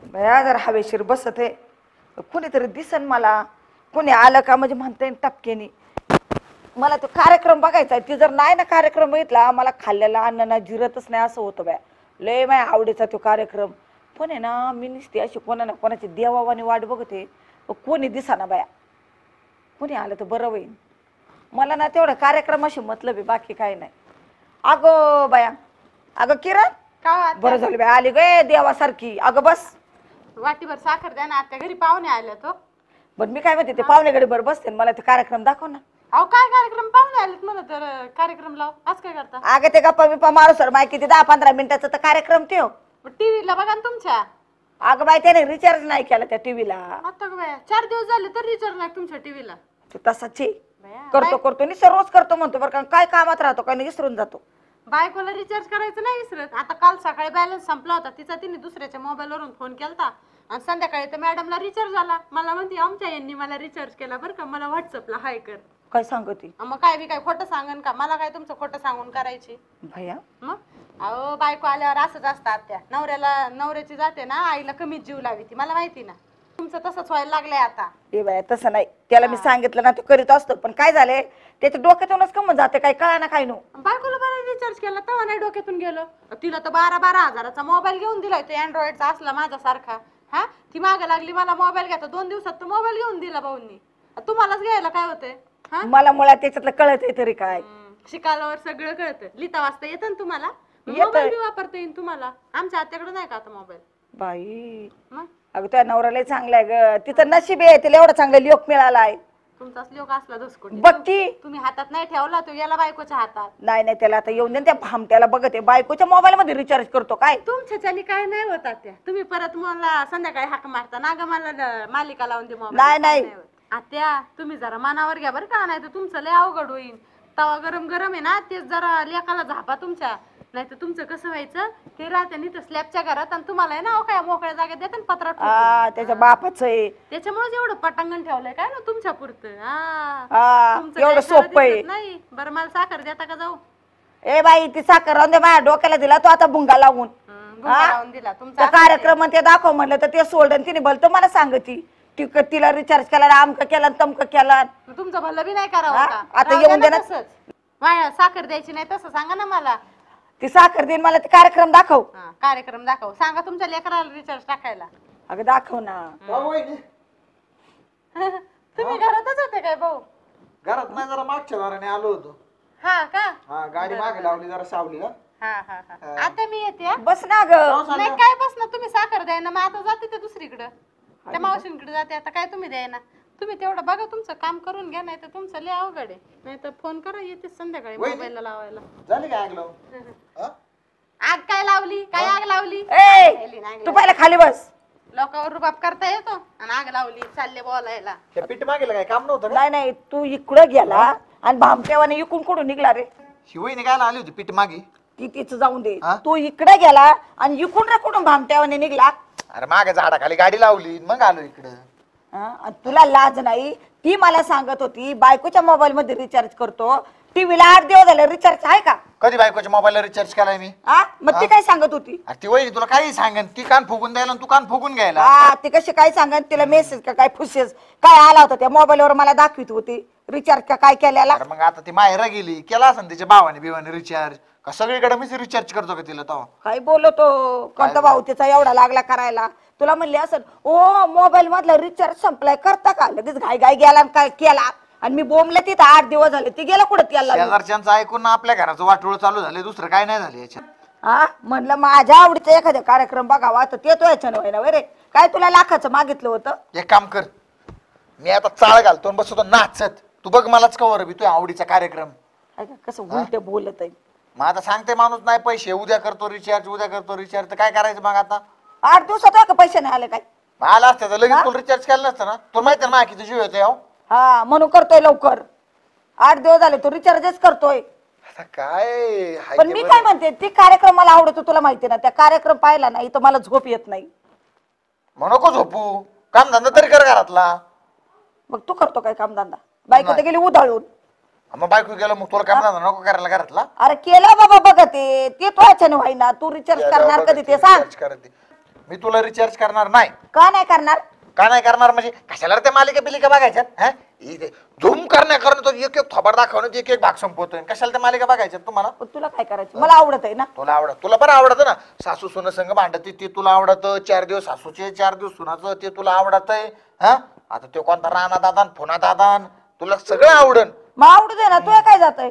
बया जरा हवेशीर बसत आहे. कोणीतरी दिसन मला, कोणी आलं का म्हणजे म्हणता येईल टपकेनी. मला तो कार्यक्रम बघायचा आहे. ती जर नाही ना कार्यक्रम बघितला मला खाल्लेला अन्न ना जिरतच नाही असं होतं बया. लय माझ्या आवडीचा तो कार्यक्रम. पण आहे ना मी नुसती अशी कोणा ना कोणाची देवावानी वाट बघते, कोणी दिसाना बया. कोणी आलं तर बरं होईल. मला ना तेवढा कार्यक्रमाशी मतलब आहे, बाकी काही नाही. अगं बया, अगं किरण का बरं झालं बाय आली गे देवासारखी. अगं बस वाटीभर साखर द्या ना, आत्या घरी पाहुणे आले तो. बरं मी काय म्हणते ते पाहुणेकडे बरं बसते मला ते कार्यक्रम दाखव ना. अहो काय कार्यक्रम, पाहुणे आलेत म्हणा तर कार्यक्रम लाव. आज काय करता? अगं ते गप्पा बिप्पा मारू सर माय किती 10-15 मिनिटाचा तर कार्यक्रम ठेव. टीव्हीला बघा ना तुमच्या. अगं बाई त्याने रिचार्ज नाही केला त्या टीव्हीला. आता बाया 4 दिवस झाले तर रिचार्ज नाही तुमच्या टीव्हीला. तू तसाच करतो नि रोज करतो म्हणतो बरं का. काय कामात राहतो काय विसरून जातो. बायकोला रिचार्ज करायचं नाही विसरत. आता काल सकाळी बॅलन्स संपला होता तिचा, तिने दुसऱ्याच्या मोबाईलवरून फोन केलता आणि संध्याकाळी तर मॅडमला रिचार्ज आला. मला म्हणते आमच्या यांनी मला रिचार्ज केला बरं का, मला व्हॉट्सअपला हाय कर. काय सांगती? मग काय बी काय खोटं सांगन का? मला काय तुमचं खोटं सांगून करायची भैया? मग अहो बायको आल्यावर असंच असतं आत्या. नवऱ्याची जाते ना आईला कमीच जीव लावी ती, मला माहिती ना. तुमचं तसंच व्हायला लागलंय आता. ए बाया तसं नाही, त्याला मी सांगितलं ना तो करीत असतो. पण काय झालंय त्याच्या डोक्यातूनच कम जाते, काय कळा ना काय नो. बायकोला बरं रिचार्ज केला तेव्हा नाही डोक्यातून गेलो. तिला तर 12-12 हजाराचा मोबाईल घेऊन दिलाय तो अँड्रॉइडचा असला माझ्यासारखा. हा ती मागं लागली मला मोबाईल घ्या, 2 दिवसात तो मोबाईल घेऊन दिला भाऊंनी. तुम्हालाच घ्यायला काय होतंय? मला मुळात त्याच्यातलं कळत आहे तरी काय. शिकायलावर सगळं कळतं. लिहिता वाचता येतं ना तुम्हाला? मोबाईल बी वापरता येईल तुम्हाला. आमच्या आत्याकडे नाही का आता मोबाईल? बाई अगं त्या नवऱ्याला चांगलं आहे ग, तिचं नशीब आहे तिला एवढा चांगला लोक मिळालाय. तुमचाच लोक असला दसकोटी बघ की तुम्ही हातात नाही ठेवला तो याला बायकोच्या हातात. नाही नाही त्याला आता येऊन दे. त्या भामट्याला बघते बायकोच्या मोबाईल मध्ये रिचार्ज करतो काय. तुमच्या चाली काय नाही होत आत्या. तुम्ही परत मला संध्याकाळी हाक मारता ना ग मला मालिका लावून दे मोबाईल. नाही नाही आत्या तुम्ही जरा मनावर घ्या बरं का, नाही तर तुमचं लय अवघड होईल. तवा गरम गरम आहे ना तेच जरा लेकाला झापा तुमच्या. नाही तर तुमचं कसं व्हायचं ते राहते नाही तर स्लॅबच्या घरात आणि तुम्हाला आहे ना काय मोकळ्या जागेत देतात पत्रात. त्याच्या बापाच आहे त्याच्यामुळे एवढं पटांगण ठेवलंय काय ना तुमच्या पुरतं. एवढं सोपं आहे नाही. बरं मला साखर देता का जाऊ? ए बाई ती साखर राहून दे, माझ्या डोक्याला दिला तो आता भुंगा लावून. दिला तुमचा कार्यक्रम ते दाखव म्हटलं तर ते सोडलं तिने भलत मला सांगती तिला रिचार्ज केला आमक केला तमक केला. तुमचं भलं बी नाही करावं का? आता येऊन दे ना. साखर द्यायची नाही तसं सांगा ना मला. ती साखर देईन मला ते कार्यक्रम दाखव. कार्यक्रम दाखव. सांगा तुमच्या लेकराला रिचार्ज टाकायला. अगं दाखव ना. तुम्ही घरातच होते काय भाऊ? घरात नाही, जरा मागच्या दाराने आलो होतो. हा का? हा गाडी मागे लावली जरा सावली. आता मी येते. बस ना ग. नाही काय बस ना, तुम्ही साखर द्याय ना. मग आता जाते ते दुसरीकडे त्या मावशींकडे जाते. आता काय तुम्ही द्याय ना. तुम्ही तेवढं बघा तुमचं काम करून घ्या, नाही तर तुमचं लय अवघड आहे. नाही तर फोन करा येते संध्याकाळी मोबाईलला लावायला. झाली काय आग आग काय लावली? काय आग लावली? तू पहिला खाली बस. लोकांवर रुबाब करता येतो आणि आग लावली चालले बोलायला. पीठ मागेल काय काम नव्हतं? नाही नाही तू इकडं गेला आणि भामटेवाने इकडून कुठून निघला रे? शिवईने काय आली होती पीठ मागे. ती तिचं जाऊन दे. तू इकडे गेला आणि इकडून रे कुठून भामट्यावाने निघला? अरे मागे झाडाखाली गाडी लावली मग आलो इकडं. तुला लाज नाही? ती मला सांगत होती बायकोच्या मोबाईल मध्ये रिचार्ज करतो. टीव्हीला 8 दिवस झाले रिचार्ज आहे का? कधी बायकोच्या मोबाईलला रिचार्ज केलाय मी? मग ती काय सांगत होती? ती वहिनी तुला काही सांगन, ती कान फुगून द्यायला तू कान फुगून घ्यायला. ती कशी काय सांगन? तिला मेसेज का काय फुसेस काय आला होता त्या मोबाईलवर मला दाखवित होती रिचार्ज का काय केलेला. मग आता ती माहेरा गेली केला असं तिच्या भावाने बिवाने रिचार्ज का सगळीकडे मी रिचार्ज करतो का तिला? तो काय बोलतो कोणता भाऊ तिचा एवढा लागला करायला? तुला म्हणले असं ओ मोबाईल मधला रिचार्ज संपलाय करता का? लगेच घाई घाई गेला काय केला आणि मी बोंबले तिथं 8 दिवस झाले. ती गेला कुठं? त्याला शेजारच्यांचं ऐकून आपल्या घराचं वाटोळ चालू झाले, दुसरं काय नाही झालं याच्यात. म्हणलं माझ्या आवडीचा एखादा कार्यक्रम बघावा तर ते तो याच्या नव्हे ना रे. काय तुला लाखाचं मागितलं होतं? एक काम कर, मी आता चाळ घालतो बसतो नाचत. तू बघ मलाच कवर बी तुझ्या आवडीचा कार्यक्रम. कसं उलट बोलत आहे. मग आता सांगते माणूस नाही पैसे उद्या करतो रिचार्ज उद्या करतो रिचार्ज, तर काय करायचं मग आता? 8 दिवसात का पैसे नाही आले काय? आला असतं तर लगेच तुला रिचार्ज केलं नसतं ना. तुला माहिती आहे ना किती जीव येतोय. हा म्हणून करतोय लवकर. 8 दिवस झाले तो रिचार्जच करतोय. काय पण मी काय म्हणते ती कार्यक्रम मला आवडतो तुला माहिती ना. त्या कार्यक्रम पाहिला नाही तर मला झोप येत नाही. मग नको झोपू, काम धंदा तरी कर घरातला. मग तू करतो काय कामधंदा? बायको तर गेली उधाळून. मग बायको गेलं मग तुला काम धंदा नको करायला घरातला? अरे केलं बाबा बघ ते तो ह्याच्याने व्हायना. तू रिचार्ज करणार कधी ते सांग. मी तुला रिचार्ज करणार नाही. का नाही करणार? का नाही करणार म्हणजे कशाला रे त्या मालिका बिलिका बघायच्यात? हा झूम करण्याकरणे तो एक एक थोबाड दाखवणं एक एक भाग संपवतोय. कशाला त्या मालिका बघायच्यात तुम्हाला? पण तुला काय करायचं? मला आवडत आहे ना. तुला आवडत, तुला बरं आवडतं ना. सासू सुन संग भांडती ते तुला आवडतं. 4 दिवस सासूचे 4 दिवस सुनाचं ते तुला आवडतंय. हा आता तो कोणता राणा दादान फोना दादान तुला सगळं आवडन. मग आवडू दे ना. तुला काय जात आहे?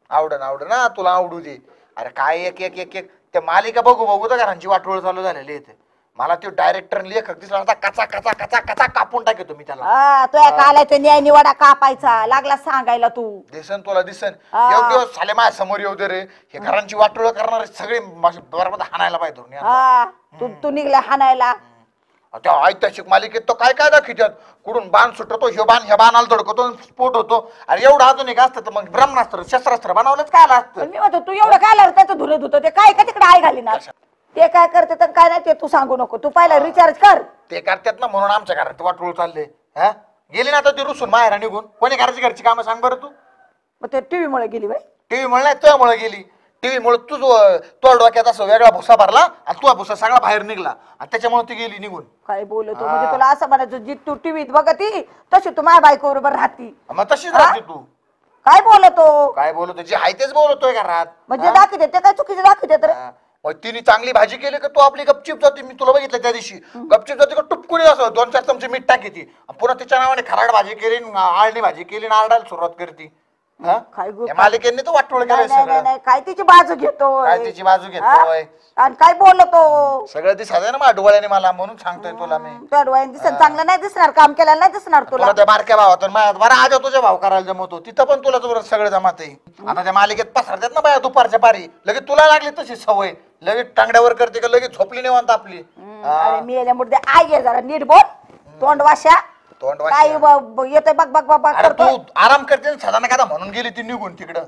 आवडन ना तुला आवडू दे. अरे काय एक एक एक एक त्या मालिका बघू बघू तर घरांची वाटोळ चालू झालेली आहे. मला तो डायरेक्टर लेखक दिसला होता कचा कचा कचा कचा कापून टाकतो मी त्याला. हा तुया कालायचं न्याय निवाडा कापायचा लागला सांगायला तू. दिसन तुला दिसन. एक दिवस झाले माझ्या समोर येऊ दे रे. हे घरांची वाटोळ करणारे सगळे बरोबर हाणायला पाहिजे. हा तू निघला हाणायला. त्या ऐतिहासिक मालिकेत तो काय काय दाखवतात. कुठून बाण सुटतो ह्या बाणाला धडकतो स्फोट होतो. आणि एवढं आधुनिक असतं तर मग ब्रह्मास्त्र शस्त्रास्त्र बनवलंच काय असतं. मी म्हणतो तू एवढं काय लागलं त्याचं धुलं धुतं ते काय का तिकडे आई घाली ना. ते काय करते तर काय नाही ते तू सांगू नको. तू पहिला रिचार्ज कर. ते करतात ना म्हणून आमच्या घरात वाटोळ चालले. हा गेली ना आता ती रुसून माहेरा निघून. कोणी घरची कामं सांग बरं तू. मग ते टीव्ही मुळे गेली बाई. टीव्ही मुळे नाही तुझ्यामुळे गेली. टीव्ही मुळे तुझ डोक्यात असं वेगळा भुसा भरला आणि तुझा भुसा सगळा बाहेर निघला आणि त्याच्यामुळे ती गेली निघून. काय बोलतो म्हणजे तुला असं म्हणायचं जी तू टीव्हीत बघती तशी तू माझ्या बायको बरोबर राहती. मग तशीच राहते तू. काय बोलतो? काय बोलतो जे आहे तेच बोलतोय घरात. म्हणजे दाखवते ते काय चुकीचं दाखवते तर. मग तिने चांगली भाजी केली का तू आपली गपचिप जाते. मी तुला बघितलं त्या दिवशी गपचिप जाते का टुपकुनी असं 2-4 चमचे मीठ टाकी ती पुन्हा तिच्या नावाने खराड भाजी केली आळणी भाजी केली आणि आरडायला सुरुवात करते. काय गो- मालिकेने तो वाटोळ केलं नाही सगळं. नाही काय तिची बाजू घेतोय. काय तिची बाजू घेतोय आणि काय बोलतो? सगळं दिसायचं ना माझ्या डोळ्याने मला म्हणून सांगतोय तुला मी. तुझ्या डोळ्याने दिसत चांगलं नाही दिसणार. काम केल्याला नाही दिसणार तुला. तुला त्या बारक्या भावातून बरं आज तुझ्या भाव करायला जमवतो तिथं पण तुला जोरात सगळं जमत आहे. आता त्या मालिकेत पसरतात ना बाया दुपारच्या पारी लगेच तुला लागली तशी सवय. लगेच टांगड्यावर करते का लगेच झोपली निवांत आपली. अरे मी याच्यामुळे आई आहे जरा नीट बोल. तोंड वाशा तोंड काय येतोय बघ बघ बघ अरे करतोय. तू आराम करते साधा का म्हणून गेली ती निघून तिकडं.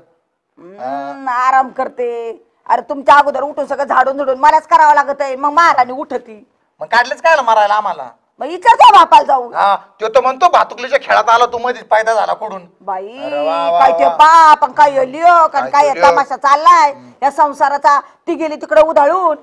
आराम करते. अरे तुमच्या अगोदर उठून सगळं झाडून झुडून मलाच करावं लागत आहे. मग महाराणी उठती. मग काढलेच काय मारायला आम्हाला. मग विचारतो बापाला जाऊन. हा तो तर म्हणतो भातुकलीच्या खेळात आला तू मध्येच फायदा झाला कुठून. बाई अरे वा, वा, काय ते वा. बाप आणि काय लिओक आणि काय काय ते तमाशा चाललाय या संसाराचा. ती गेली तिकडे उधाळून.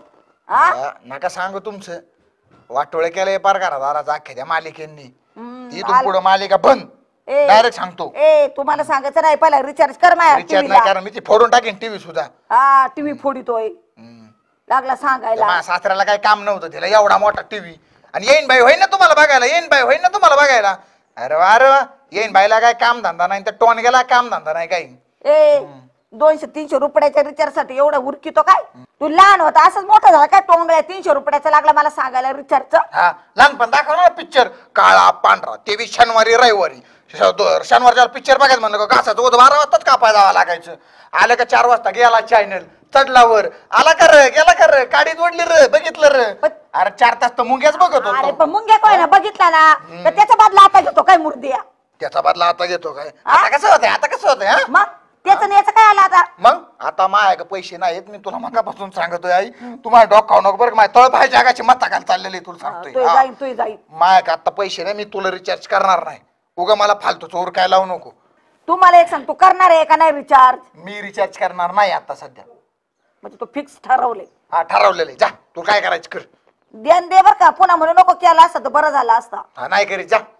नका सांगू तुमचं वाटोळे केलंय पार करा दाराचा अख्ख्या त्या मालिकेंनी. इथून आल- पुढे मालिका बंद. ए, डायरेक्ट सांगतो. ए तुम्हाला सांगायचं नाही पहिला रिचार्ज कर माझ्या रिचार्ज TV नाही ला. कारण मी ती फोडून टाकेन टीव्ही सुद्धा. हा टीव्ही फोडितोय लागला सांगायला. माझ्या सासऱ्याला काही काम नव्हतं तिला एवढा मोठा टीव्ही. आणि येईन बाई होईन ना तुम्हाला बघायला. येईन बाई होईन ना तुम्हाला बघायला. अरे वा येईन बाईला काय काम धंदा नाही तर टोन गेला काम धंदा नाही काही. ए 200-300 रुपयाच्या रिचार्ज साठी एवढा उरकितो काय? तू लहान होता असंच मोठा झाला काय? टोंगळ्या 300 रुपयाचा लागला मला सांगायला रिचार्ज. हा लहानपण दाखव ना पिक्चर काळा पांढरा ते बी शनिवारी रविवारी. शनिवारच्या पिक्चर बघायचं म्हणलं का घासाचं ओझं 12 वाजताच कापाय जावं लागायचं. आलं का 4 वाजता गेला चॅनल चढलावर आला कर गेला कर काडी जोडली र बघितलं र. अरे 4 तास तर मुंग्याच बघत अरे होतो. पण मुंग्या काय ना बघितला ना तर त्याचा बदला आता घेतो काय मुर्दिया. त्याचा बदला आता घेतो काय? आता कसं होतंय आता कसं होतंय हा मग त्याचं याचं काय आलं आता? मग आता माझ्या पैसे नाहीत. मी तुला मगापासून सांगतोय आई तू माझ्या डॉग खाऊ नको बरं. माझ्या तळ पाय जागाची मत्ता घाल चाललेली तुला सांगतोय. तू जाईन तू जाईन. माझ्या आता पैसे नाही मी तुला रिचार्ज करणार नाही. उगा मला फालतू चोर काय लावू नको. तू मला एक सांग तू करणार आहे का नाही रिचार्ज? मी रिचार्ज करणार नाही आता सध्या. म्हणजे तू फिक्स ठरवले. हा ठरवलेलं आहे. जा तू काय करायचं कर. देण दे बर का. पुन्हा म्हणू नको केला असता तर बरं झालं असता. हा नाही करीत जा.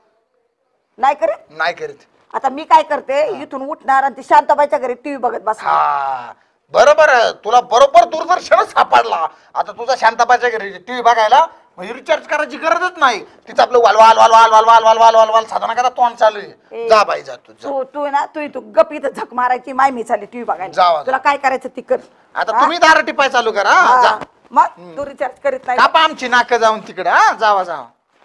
नाही करीत. नाही करीत. आता मी काय करते इथून उठणार आणि ती शांताबाईच्या घरी टीव्ही बघत बसणार. हा बरोबर तुला बरोबर दूरदर्शनच सापडला. आता तुझा शांताबाईच्या घरी टीव्ही बघायला म्हणजे रिचार्ज करायची गरजच नाही. तिचं आपलं वाल वाल वाल वाल वाल वाल वाल वाल वाल वाल साधना करा तोंड चालू आहे. जा बाई जा तू जा. तू ना तू गप इथं झक मारायची माय मी चालली टीव्ही बघायला. जावा. तुला काय करायचं ती कर. आता तुम्ही दार टिपाय चालू करा. हा, जा मग तू रिचार्ज करीत नाही. कापा आमची नाक जाऊन तिकडे. हा जावा जावा.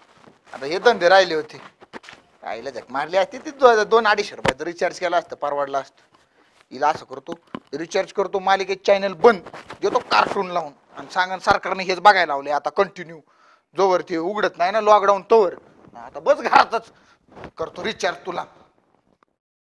आता हे धंदे राहिले होते. आईला झक मारली असते ती 200-250 रुपयाचं रिचार्ज केला असतं परवडलं असतं. हिला असं करतो रिचार्ज करतो मालिकेत चॅनल बंद देतो कार्टून लावून आणि सांगा सरकारने हेच बघायला लावले आता कंटिन्यू जोवर ते उघडत नाही ना लॉकडाऊन तोवर. आता बस घरातच करतो रिचार्ज तुला.